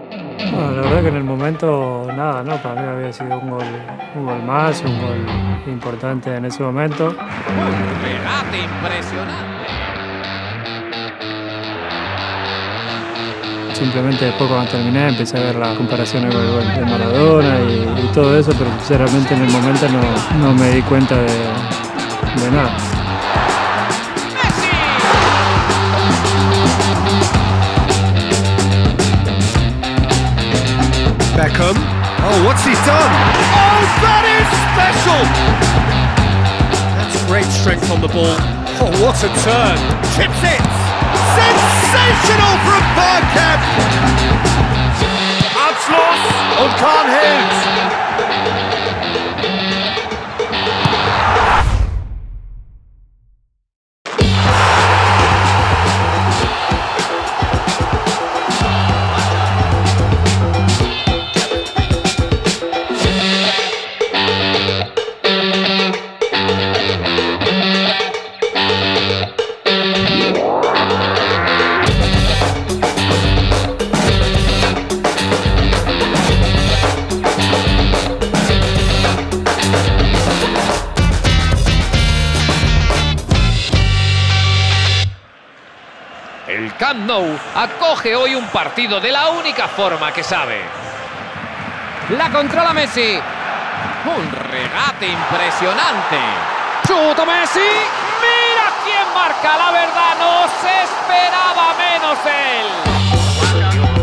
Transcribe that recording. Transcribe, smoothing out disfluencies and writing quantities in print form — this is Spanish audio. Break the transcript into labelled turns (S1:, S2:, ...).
S1: Bueno, la verdad que en el momento nada, ¿no? Para mí había sido un gol más, un gol importante en ese momento.
S2: Un regate impresionante.
S1: Simplemente después cuando terminé empecé a ver las comparaciones con el gol de Maradona y todo eso, pero sinceramente en el momento no me di cuenta de nada.
S3: Beckham. Oh, what's he done? Oh, that is special! That's great strength on the ball. Oh, what a turn. Chips it! Sensational from Bergkamp! Abschluss und Kahn hält!
S2: El Camp Nou acoge hoy un partido de la única forma que sabe. La controla Messi. Un regate impresionante. ¡Chuta Messi! ¡Mira quién marca! La verdad, no se esperaba menos él.